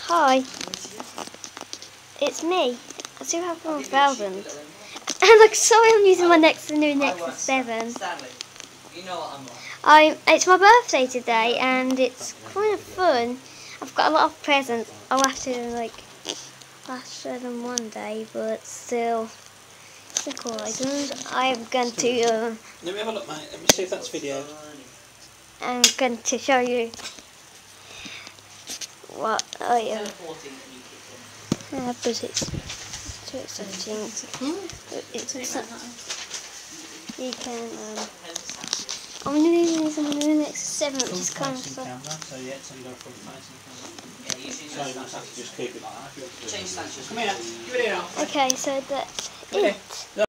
Hi, it's me. I still have 1,000. And like, sorry, I'm using my new Nexus 7. It's my birthday today, and it's kind of fun. I've got a lot of presents. I'll have to show them one day, but still, it's a cool item. I'm going to. Let me have a look, mate. Let me see if that's video. I'm going to show you what I but it's too exciting. You can. I'm using the new Nexus 7, which is kind of fun. So yeah, so you go front facing camera. So you don't have to just keep it like that. Come here, give it here. Okay, so that's it.